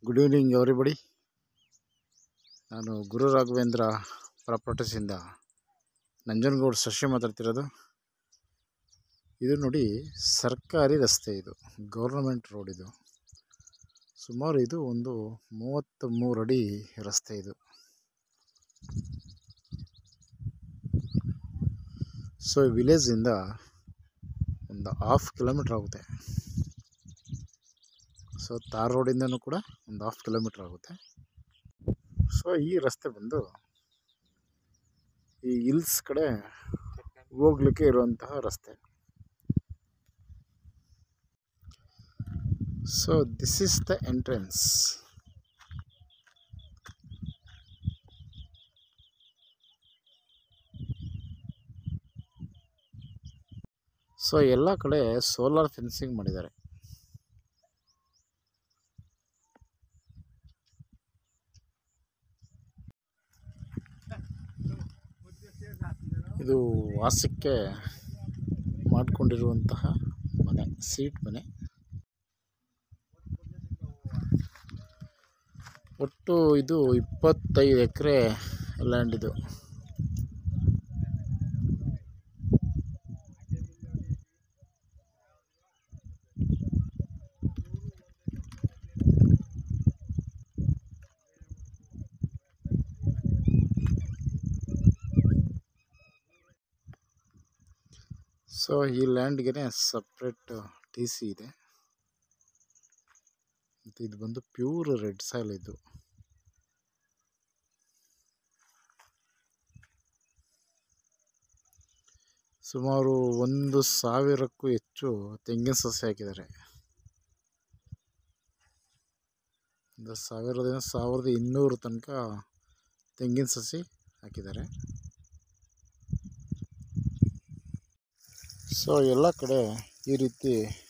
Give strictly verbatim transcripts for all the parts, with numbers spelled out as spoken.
Good evening everybody. ನಾನು ಗುರು ರಾಘವೇಂದ್ರ ಪ್ರಾಪರ್ಟೀಸಿಂದ ನಂಜನಗೂಡು ಶಶಿ ಮಾತಾಡ್ತಿರೋದು. ಇದು ನೋಡಿ ಸರ್ಕಾರಿ ರಸ್ತೆ, ಇದು ಗೌರ್ನಮೆಂಟ್ ರೋಡ್. ಇದು ಸುಮಾರು ಇದು ಒಂದು ಮೂವತ್ತ ಮೂರು ಅಡಿ ರಸ್ತೆ. ಇದು ಸೊ ವಿಲೇಜಿಂದ ಒಂದು ಹಾಫ್ ಕಿಲೋಮೀಟ್ರ್ ಆಗುತ್ತೆ. ಸೊ ತಾರ್ ರೋಡಿಂದನೂ ಕೂಡ ಒಂದು ಹಾಫ್ ಕಿಲೋಮೀಟ್ರ್ ಆಗುತ್ತೆ. ಸೊ ಈ ರಸ್ತೆ ಬಂದು ಈ ಹಿಲ್ಸ್ ಕಡೆ ಹೋಗ್ಲಿಕ್ಕೆ ಇರುವಂತಹ ರಸ್ತೆ. So this is the entrance. So ಎಲ್ಲ ಕಡೆ ಸೋಲಾರ್ ಫೆನ್ಸಿಂಗ್ ಮಾಡಿದ್ದಾರೆ. ಇದು ವಾಸಕ್ಕೆ ಮಾಡಿಕೊಂಡಿರುವಂತಹ ಮನೆ, ಸೀಟ್ ಮನೆ. ಒಟ್ಟು ಇದು ಇಪ್ಪತ್ತೈದು ಎಕರೆ ಲ್ಯಾಂಡ್. ಇದು ಸೊ ಈ ಲ್ಯಾಂಡ್ಗೆ ಸಪ್ರೇಟ್ ಟಿ ಸಿ ಇದೆ. ಮತ್ತು ಇದು ಬಂದು ಪ್ಯೂರ್ ರೆಡ್ ಸಾಯಿಲ್. ಇದು ಸುಮಾರು ಒಂದು ಸಾವಿರಕ್ಕೂ ಹೆಚ್ಚು ತೆಂಗಿನ ಸಸಿ ಹಾಕಿದ್ದಾರೆ. ಒಂದು ಸಾವಿರದಿಂದ ಸಾವಿರದ ಇನ್ನೂರು ತನಕ ತೆಂಗಿನ ಸಸಿ ಹಾಕಿದ್ದಾರೆ. ಸೊ ಎಲ್ಲ ಕಡೆ ಈ ರೀತಿ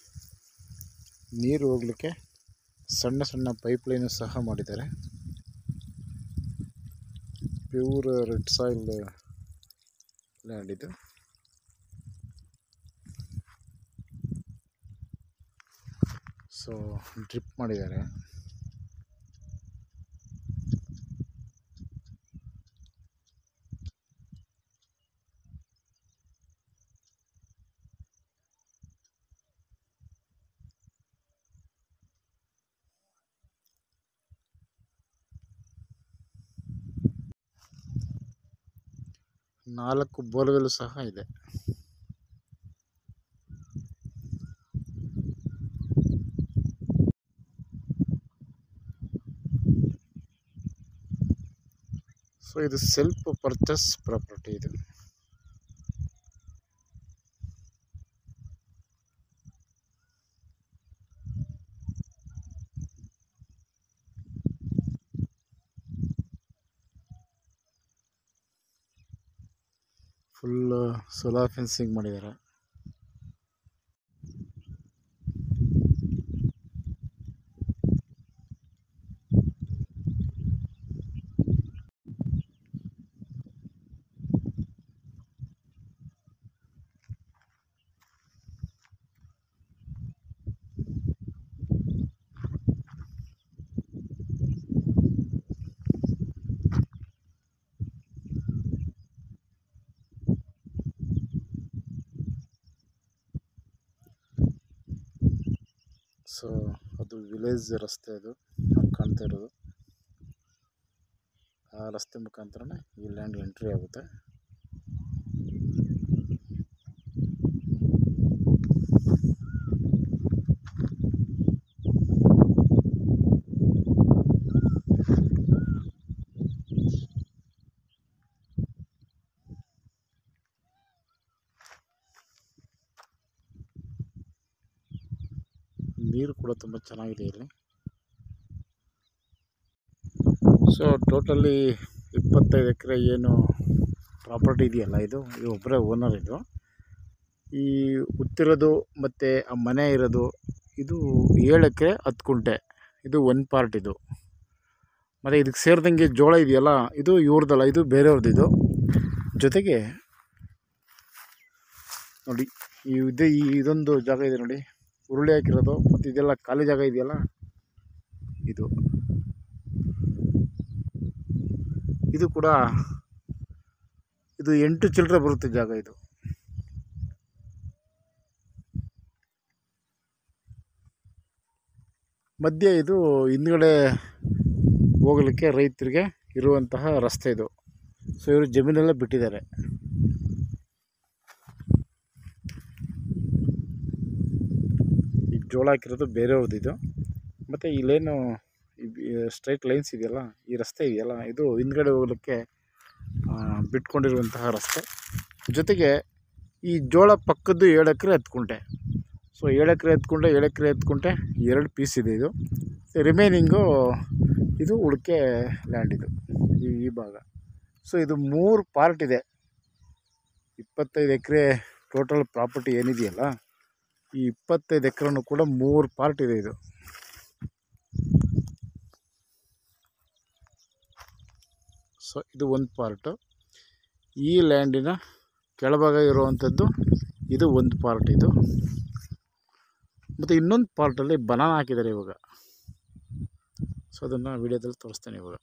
ನೀರು ಹೋಗಲಿಕ್ಕೆ ಸಣ್ಣ ಸಣ್ಣ ಪೈಪ್ ಲೈನು ಸಹ ಮಾಡಿದ್ದಾರೆ. ಪ್ಯೂರ್ ರೆಡ್ ಸಾಯಿಲ್ ಲ್ಯಾಂಡ್ ಇದು. ಸೊ ಡ್ರಿಪ್ ಮಾಡಿದ್ದಾರೆ. ನಾಲ್ಕು ಬೋರ್ವೆಲ್ ಸಹ ಇದೆ. ಸೊ ಇದು ಸೆಲ್ಫ್ ಪರ್ಚೇಸ್ ಪ್ರಾಪರ್ಟಿ. ಇದು ಫುಲ್ ಸೋಲಾರ್ ಫೆನ್ಸಿಂಗ್ ಮಾಡಿದ್ದಾರೆ. ಸೊ ಅದು ವಿಲೇಜ್ ರಸ್ತೆ. ಅದು ನಾವು ಕಾಣ್ತಾ ಇರೋದು ಆ ರಸ್ತೆ ಮುಖಾಂತರನೇ ಈ ಲ್ಯಾಂಡ್ ಎಂಟ್ರಿ ಆಗುತ್ತೆ. ನೀರು ಕೂಡ ತುಂಬ ಚೆನ್ನಾಗಿದೆ ಇಲ್ಲಿ. ಸೊ ಟೋಟಲಿ ಇಪ್ಪತ್ತೈದು ಎಕರೆ ಏನು ಪ್ರಾಪರ್ಟಿ ಇದೆಯಲ್ಲ, ಇದು ಇದು ಒಬ್ಬರೇ ಓನರ್. ಇದು ಈ ಉತ್ತಿರೋದು ಮತ್ತು ಆ ಮನೆ ಇರೋದು ಇದು ಏಳು ಎಕರೆ ಹತ್ತು ಕುಂಟೆ. ಇದು ಒಂದು ಪಾರ್ಟ್. ಇದು ಮತ್ತು ಇದಕ್ಕೆ ಸೇರಿದಂಗೆ ಜೋಳ ಇದೆಯಲ್ಲ, ಇದು ಇವ್ರದ್ದಲ್ಲ, ಇದು ಬೇರೆಯವ್ರದ್ದು. ಇದು ಜೊತೆಗೆ ನೋಡಿ ಇದು ಇದೊಂದು ಜಾಗ ಇದೆ ನೋಡಿ, ಉರುಳಿ ಹಾಕಿರೋದು. ಮತ್ತು ಇದೆಲ್ಲ ಖಾಲಿ ಜಾಗ ಇದೆಯಲ್ಲ, ಇದು ಇದು ಕೂಡ ಇದು ಎಂಟು ಚಿಲ್ಲರೆ ಬರುತ್ತೆ ಜಾಗ. ಇದು ಮಧ್ಯೆ ಇದು ಹಿಂದ್ಗಡೆ ಹೋಗಲಿಕ್ಕೆ ರೈತರಿಗೆ ಇರುವಂತಹ ರಸ್ತೆ ಇದು. ಸೊ ಇವರು ಜಮೀನೆಲ್ಲ ಬಿಟ್ಟಿದ್ದಾರೆ. ಈ ಜೋಳ ಹಾಕಿರೋದು ಬೇರೆಯವ್ರದ್ದು ಇದು. ಮತ್ತು ಇಲ್ಲೇನು ಸ್ಟ್ರೈಟ್ ಲೈನ್ಸ್ ಇದೆಯಲ್ಲ, ಈ ರಸ್ತೆ ಇದೆಯಲ್ಲ, ಇದು ಹಿಂದ್ಗಡೆ ಹೋಗಲಿಕ್ಕೆ ಬಿಟ್ಕೊಂಡಿರುವಂತಹ ರಸ್ತೆ. ಜೊತೆಗೆ ಈ ಜೋಳ ಪಕ್ಕದ್ದು ಏಳು ಎಕರೆ ಹತ್ತು ಕುಂಟೆ. ಸೊ ಏಳು ಎಕರೆ ಹತ್ತು ಕುಂಟೆ ಏಳು ಎಕರೆ ಹತ್ತು ಕುಂಟೆ ಎರಡು ಪೀಸ್ ಇದೆ ಇದು. ರಿಮೈನಿಂಗು ಇದು ಉಳಿಕೆ ಲ್ಯಾಂಡ್ ಇದು, ಈ ಈ ಭಾಗ. ಸೊ ಇದು ಮೂರು ಪಾರ್ಟ್ ಇದೆ. ಇಪ್ಪತ್ತೈದು ಎಕರೆ ಟೋಟಲ್ ಪ್ರಾಪರ್ಟಿ ಏನಿದೆಯಲ್ಲ, ಈ ಇಪ್ಪತ್ತೈದು ಎಕರೆನೂ ಕೂಡ ಮೂರು ಪಾರ್ಟ್ ಇದೆ ಇದು. ಸೊ ಇದು ಒಂದು ಪಾರ್ಟು. ಈ ಲ್ಯಾಂಡಿನ ಕೆಳಭಾಗ ಇರುವಂಥದ್ದು ಇದು ಒಂದು ಪಾರ್ಟ್ ಇದು. ಮತ್ತು ಇನ್ನೊಂದು ಪಾರ್ಟಲ್ಲಿ ಬನಾನ ಹಾಕಿದ್ದಾರೆ ಇವಾಗ. ಸೊ ಅದನ್ನು ವಿಡಿಯೋದಲ್ಲಿ ತೋರಿಸ್ತೇನೆ ಇವಾಗ.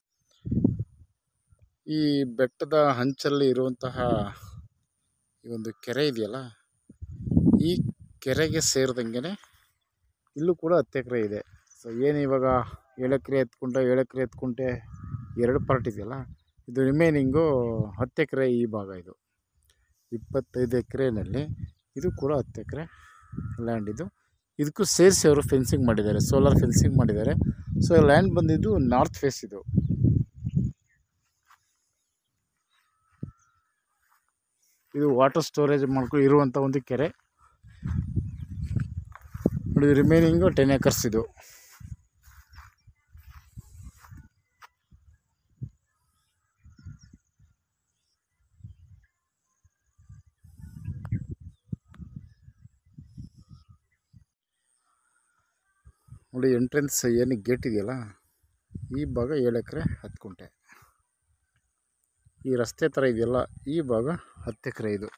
ಈ ಬೆಟ್ಟದ ಅಂಚಲ್ಲಿ ಇರುವಂತಹ ಈ ಒಂದು ಕೆರೆ ಇದೆಯಲ್ಲ, ಈ ಕೆರೆಗೆ ಸೇರಿದಂಗೆ ಇಲ್ಲೂ ಕೂಡ ಹತ್ತು ಎಕರೆ ಇದೆ. ಸೊ ಏನು ಇವಾಗ ಏಳು ಎಕರೆ ಹತ್ತು ಕುಂಟೆ ಏಳು ಎಕರೆ ಹತ್ತು ಕುಂಟೆ ಎರಡು ಪಾರ್ಟ್ ಇದೆಯಲ್ಲ, ಇದು ರಿಮೈನಿಂಗು ಹತ್ತು ಎಕರೆ ಈ ಭಾಗ. ಇದು ಇಪ್ಪತ್ತೈದು ಎಕರೆಯಲ್ಲಿ ಇದು ಕೂಡ ಹತ್ತು ಎಕರೆ ಲ್ಯಾಂಡ್ ಇದು. ಇದಕ್ಕೂ ಸೇರಿಸಿ ಅವರು ಫೆನ್ಸಿಂಗ್ ಮಾಡಿದ್ದಾರೆ, ಸೋಲಾರ್ ಫೆನ್ಸಿಂಗ್ ಮಾಡಿದ್ದಾರೆ. ಸೊ ಲ್ಯಾಂಡ್ ಬಂದಿದ್ದು ನಾರ್ತ್ ಫೇಸ್ ಇದು. ಇದು ವಾಟರ್ ಸ್ಟೋರೇಜ್ ಮಾಡ್ಕೊಂಡು ಇರುವಂಥ ಒಂದು ಕೆರೆ ನೋಡಿ. ರಿಮೈನಿಂಗು ಟೆನ್ ಏಕರ್ಸ್ ಇದು. ನೋಡಿ ಎಂಟ್ರೆನ್ಸ್ ಏನು ಗೇಟ್ ಇದೆಯಲ್ಲ, ಈ ಭಾಗ ಏಳು ಎಕರೆ ಹತ್ತು ಕುಂಟೆ. ಈ ರಸ್ತೆ ಥರ ಇದೆಯಲ್ಲ, ಈ ಭಾಗ ಹತ್ತು ಎಕರೆ ಇದು.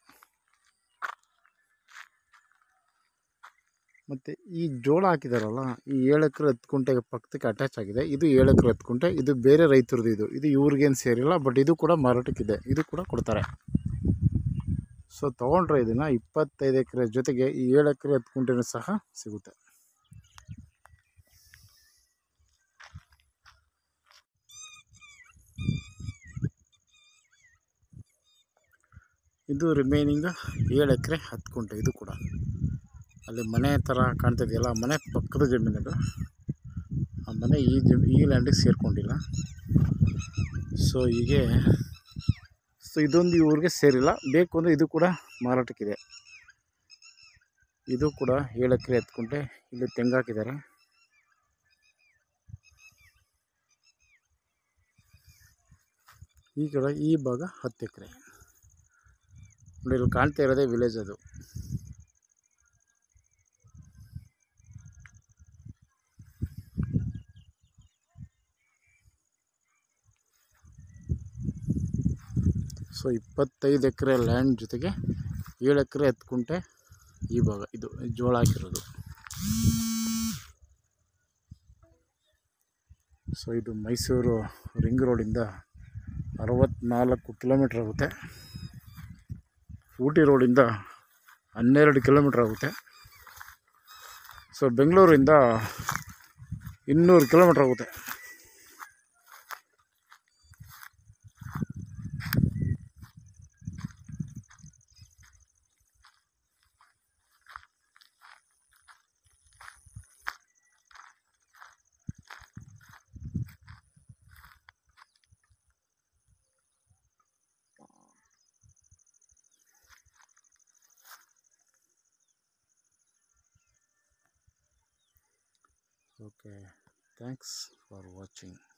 ಮತ್ತು ಈ ಜೋಳ ಹಾಕಿದಾರಲ್ಲ, ಈ ಏಳು ಎಕರೆ ಹತ್ತು ಕುಂಟೆಗೆ ಪಕ್ಕಕ್ಕೆ ಅಟ್ಯಾಚ್ ಆಗಿದೆ. ಇದು ಏಳು ಎಕರೆ ಹತ್ತು ಕುಂಟೆ, ಇದು ಬೇರೆ ರೈತರದ್ದು ಇದು. ಇದು ಇವ್ರಿಗೇನು ಸೇರಿಲ್ಲ, ಬಟ್ ಇದು ಕೂಡ ಮಾರಾಟಕ್ಕಿದೆ, ಇದು ಕೂಡ ಕೊಡ್ತಾರೆ. ಸೊ ತೊಗೊಂಡ್ರೆ ಇದನ್ನು ಇಪ್ಪತ್ತೈದು ಎಕರೆ ಜೊತೆಗೆ ಈ ಏಳು ಎಕರೆ ಹತ್ತು ಕುಂಟೆನೂ ಸಹ ಸಿಗುತ್ತೆ. ಇದು ರಿಮೈನಿಂಗ್ ಏಳು ಎಕರೆ ಹತ್ತು ಕುಂಟೆ. ಇದು ಕೂಡ ಅಲ್ಲಿ ಮನೆ ಥರ ಕಾಣ್ತಿದೆಯಲ್ಲ, ಮನೆ ಪಕ್ಕದ ಜಮೀನಿದು. ಆ ಮನೆ ಈ ಜಮೀ ಈ ಲ್ಯಾಂಡಿಗೆ ಸೇರಿಕೊಂಡಿಲ್ಲ. ಸೊ ಹೀಗೆ ಸೊ ಇದೊಂದು ಇವ್ರಿಗೆ ಸೇರಿಲ್ಲ. ಬೇಕು ಅಂದರೆ ಇದು ಕೂಡ ಮಾರಾಟಕ್ಕಿದೆ. ಇದು ಕೂಡ ಏಳು ಎಕರೆ ಹತ್ತು ಕುಂಟೆ. ಇಲ್ಲಿ ತೆಂಗು ಹಾಕಿದ್ದಾರೆ. ಈ ಕಡೆ ಈ ಭಾಗ ಹತ್ತು ಎಕರೆ ನೋಡಿ. ಇಲ್ಲಿ ಕಾಣ್ತಾ ಇರೋದೇ ವಿಲೇಜ್ ಅದು. ಸೊ ಇಪ್ಪತ್ತೈದು ಎಕರೆ ಲ್ಯಾಂಡ್ ಜೊತೆಗೆ ಏಳು ಎಕರೆ ಹತ್ತು ಕುಂಟೆ ಈ ಭಾಗ ಇದು ಜೋಳ ಹಾಕಿರೋದು. ಸೊ ಇದು ಮೈಸೂರು ರಿಂಗ್ ರೋಡಿಂದ ಅರವತ್ತ್ನಾಲ್ಕು ಕಿಲೋಮೀಟ್ರ್ ಆಗುತ್ತೆ. ಊಟಿ ರೋಡಿಂದ ಹನ್ನೆರಡು ಕಿಲೋಮೀಟ್ರ್ ಆಗುತ್ತೆ. ಸೊ ಬೆಂಗಳೂರಿಂದ ಇನ್ನೂರು ಕಿಲೋಮೀಟ್ರ್ ಆಗುತ್ತೆ. Okay, thanks for watching.